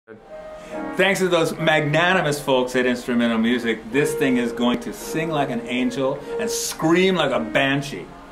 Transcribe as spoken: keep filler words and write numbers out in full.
Thanks to those magnanimous folks at Instrumental Music, this thing is going to sing like an angel and scream like a banshee.